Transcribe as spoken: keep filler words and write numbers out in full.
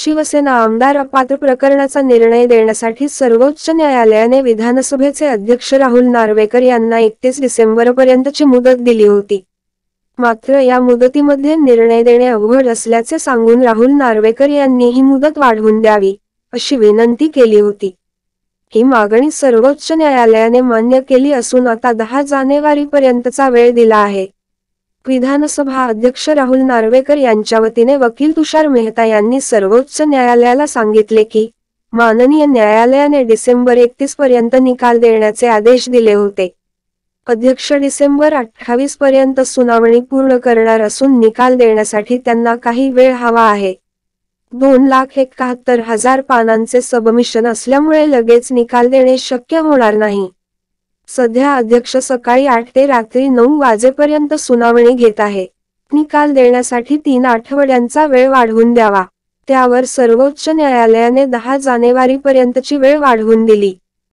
शिवसेना आमदार अपात्र प्रकरणाचा निर्णय देण्यासाठी सर्वोच्च न्यायालयाने विधानसभेचे अध्यक्ष राहुल नार्वेकर यांना एकतीस डिसेंबरपर्यंतची मुदत दिली होती. मात्र या मुदतीमध्ये निर्णय देणे अवघड असल्याचे सांगून राहुल नार्वेकर यांनी ही मुदत वाढवून द्यावी, अशी विनंती केली होती. ही मागणी सर्वोच्च न्यायालयाने मान्य केली असून आता दहा जानेवारीपर्यंतचा वेळ दिला आहे. विधानसभा अध्यक्ष राहुल नार्वेकर यांच्या वतीने वकील तुषार मेहता यांनी सर्वोच्च न्यायालयाला सांगितले की, माननीय न्यायालयाने डिसेंबर एकतीस पर्यंत निकाल देण्याचे आदेश दिले होते. अध्यक्ष डिसेंबर अठ्ठावीस पर्यंत सुनावणी पूर्ण करणार असून निकाल देण्यासाठी त्यांना काही वेळ हवा आहे. दोन लाख एकाहत्तर हजार पानांचे सबमिशन असल्यामुळे लगेच निकाल देणे शक्य होणार नाही. सध्या अध्यक्ष सकाळी आठ ते रात्री नऊ वाजेपर्यंत सुनावणी घेत आहे. निकाल देण्यासाठी तीन आठवड्यांचा वेळ वाढवून द्यावा. त्यावर सर्वोच्च न्यायालयाने दहा जानेवारीपर्यंतची वेळ वाढवून दिली.